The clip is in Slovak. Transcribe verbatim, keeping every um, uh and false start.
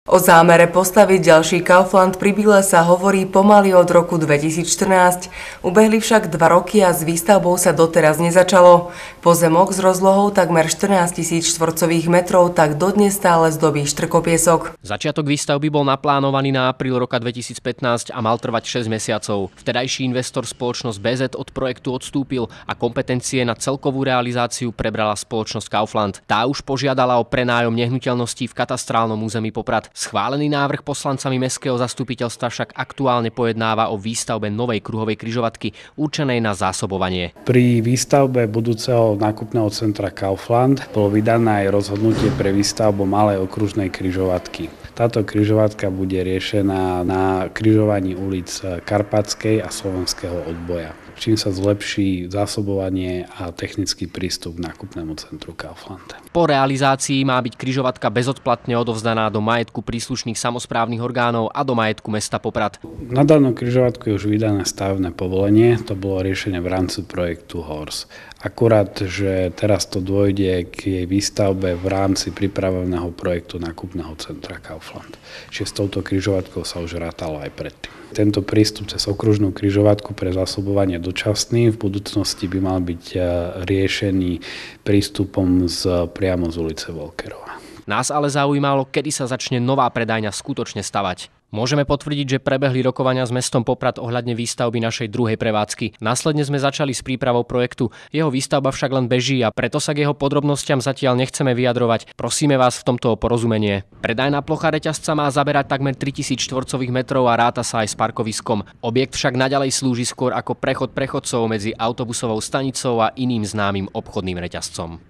O zámere postaviť ďalší Kaufland pri Bile sa hovorí pomaly od roku dvetisícštrnásť. Ubehli však dva roky a s výstavbou sa doteraz nezačalo. Pozemok s rozlohou takmer štrnásť tisíc štvorcových metrov tak dodnes stále zdobí štrkopiesok. Začiatok výstavby bol naplánovaný na apríl roka dvetisícpätnásť a mal trvať šesť mesiacov. Vtedajší investor spoločnosť bé zet od projektu odstúpil a kompetencie na celkovú realizáciu prebrala spoločnosť Kaufland. Tá už požiadala o prenájom nehnuteľností v katastrálnom území Poprad. Schválený návrh poslancami mestského zastupiteľstva však aktuálne pojednáva o výstavbe novej kruhovej križovatky určenej na zásobovanie. Pri výstavbe budúceho nákupného centra Kaufland bolo vydané aj rozhodnutie pre výstavbu malej okružnej križovatky. Táto križovatka bude riešená na križovaní ulic Karpatskej a Slovenského odboja, čím sa zlepší zásobovanie a technický prístup k nákupnému centru Kaufland. Po realizácii má byť križovatka bezodplatne odovzdaná do majetku príslušných samosprávnych orgánov a do majetku mesta Poprad. Na danú križovatku je už vydané stavebné povolenie, to bolo riešenie v rámci projektu Horse. Akurát, že teraz to dôjde k jej výstavbe v rámci pripraveného projektu nákupného centra Kaufland. Čiže s touto križovatkou sa už rátalo aj predtým. Tento prístup cez okružnú križovatku pre zásobovanie dočasný v budúcnosti by mal byť riešený prístupom z, priamo z ulice Volkerova. Nás ale zaujímalo, kedy sa začne nová predajňa skutočne stavať. Môžeme potvrdiť, že prebehli rokovania s mestom Poprad ohľadne výstavby našej druhej prevádzky. Následne sme začali s prípravou projektu. Jeho výstavba však len beží a preto sa k jeho podrobnostiam zatiaľ nechceme vyjadrovať. Prosíme vás v tomto o porozumenie. Predajná plocha reťazca má zaberať takmer tritisíc štvorcových metrov a ráta sa aj s parkoviskom. Objekt však naďalej slúži skôr ako prechod prechodcov medzi autobusovou stanicou a iným známym obchodným reťazcom.